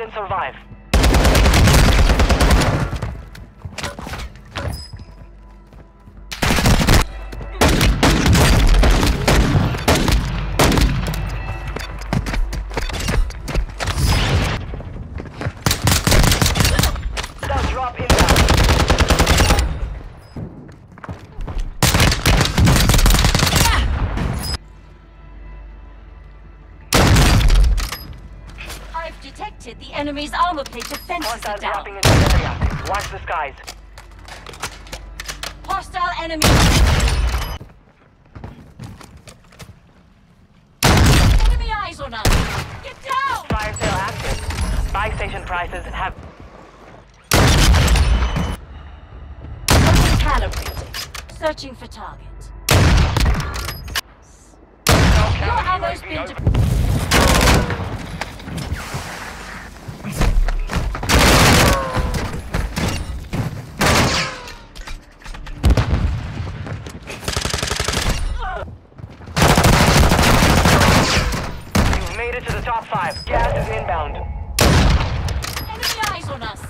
and survive. That drop inbound. I've detected the enemy's armor plate defenses are Hostiles down. dropping into the area. Watch the skies. Hostile enemy. Enemy eyes on us. Get down! Fire sale active. Buy station prices have... Calibrating. Searching for target. Your ammo's been deployed. You've made it to the top 5. Gas is inbound. Enemy eyes on us.